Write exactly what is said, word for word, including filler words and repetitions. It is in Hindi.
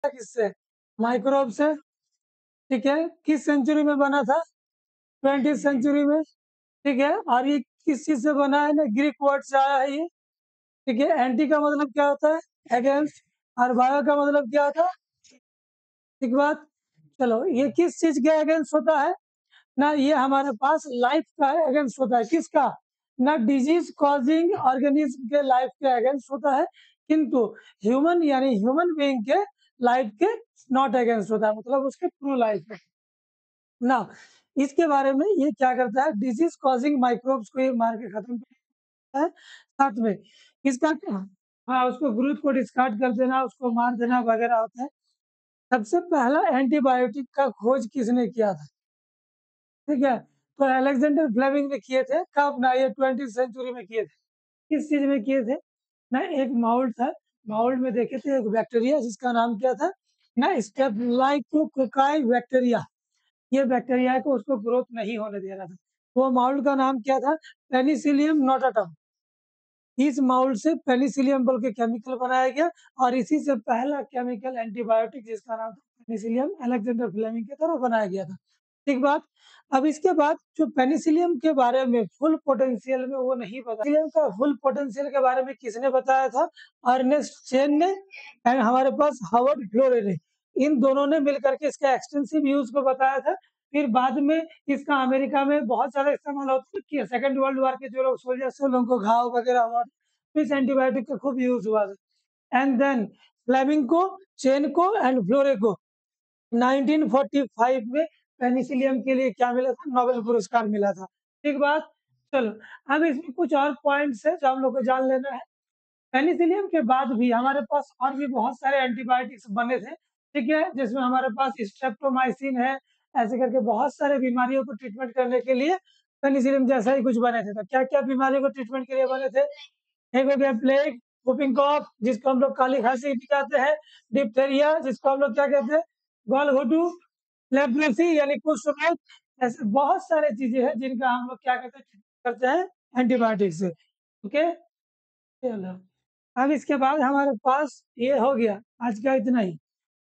किससे? माइक्रोब से, ठीक है? किस सेंचुरी में बना था? ट्वेंटी सेंचुरी में, ठीक है? और ये किस चीज़ से बना है ना? ग्रीक वर्ड से आया है ये, ठीक है? एंटी का मतलब क्या होता है? अगेंस्ट, और बायो का मतलब क्या होता है? ठीक बात? चलो, ये किस चीज़ के अगेंस्ट होता है? ना ये हमारे पास लाइफ का अगेंस्ट होता है, किसका? ना डिजीज कॉजिंग ऑर्गेनिज्म के लाइफ के अगेंस्ट होता है, किंतु ह्यूमन यानी ह्यूमन बीइंग के लाइफ के नॉट अगेंस्ट होता है, मतलब उसके प्रो लाइफ है ना। इसके बारे में ये क्या करता है? डिजीज कॉजिंग माइक्रोब्स को ये मार के खत्म करता है, साथ में इसका क्या? हाँ, उसको ग्रोथ को डिस्कार्ड कर देना, उसको मार देना वगैरह होता है। सबसे पहला एंटीबायोटिक का खोज किसने किया था? ठीक है, तो अलेक्जेंडर फ्लेमिंग ने किए थे। कब? ना ये ट्वेंटी सेंचुरी में किए थे। किस चीज में किए थे? ना एक माउल्ट था, माउल्ट में देखे थे एक बैक्टीरिया जिसका नाम क्या था? ना स्टेफिलोकोकाई बैक्टीरिया। ये बैक्टीरिया को उसको ग्रोथ नहीं होने दे रहा था। वो माउल्ट का नाम क्या था? Penicillium notatum. इस माउल्ट से पेनिसिलियम बोल के केमिकल बनाया गया, और इसी से पहला केमिकल एंटीबायोटिक जिसका नाम था पेनिसिलियम, अलेक्जेंडर फ्लेमिंग की तरफ बनाया गया था। ठीक बात। अब इसके बाद जो पेनिसिलियम के बारे में फुल पोटेंशियल में वो नहीं पता, पेनिसिलियम का फुल पोटेंशियल के बारे में किसने बताया था? अर्नेस्ट चेन ने एंड हमारे पास हार्वर्ड फ्लोरे ने। इन दोनों ने मिलकर के इसका एक्सटेंसिव यूज को बताया था। फिर बाद में इसका अमेरिका में बहुत ज्यादा इस्तेमाल होता है। सेकंड वर्ल्ड वॉर के जो लोग सोल्जर्स थे उनको घाव वगैरह हुआ, तो इस एंटीबायोटिक का खूब यूज हुआ था। एंड देन फ्लेमिंग को, चेन को एंड फ्लोरे को नाइनटीन फोर्टी फाइव में पेनिसिलियम के लिए क्या मिला था? नोबेल पुरस्कार मिला था। ठीक बात। चलो, अब इसमें कुछ और पॉइंट्स है जो हम लोग को जान लेना है। पेनिसिलियम के बाद भी हमारे पास और भी बहुत सारे एंटीबायोटिक्स बने थे, ठीक है? जिसमें हमारे पास स्ट्रेप्टोमाइसिन है, ऐसे करके बहुत सारे बीमारियों को ट्रीटमेंट करने के लिए पेनिसिलियम जैसा ही कुछ बने थे। तो क्या क्या बीमारियों को ट्रीटमेंट के लिए बने थे? एक हो गया प्लेग, whooping कॉफ जिसको हम लोग काली खांसी भी कहते हैं, डिप्थेरिया जिसको हम लोग क्या कहते हैं? गॉलघोटू, लेप्रोसी यानी कुष्ठ रोग। ऐसे बहुत सारे चीजें हैं जिनका हम लोग क्या कहते हैं? करते हैं एंटीबायोटिक से। ओके, चलो, अब इसके बाद हमारे पास ये हो गया, आज का इतना ही।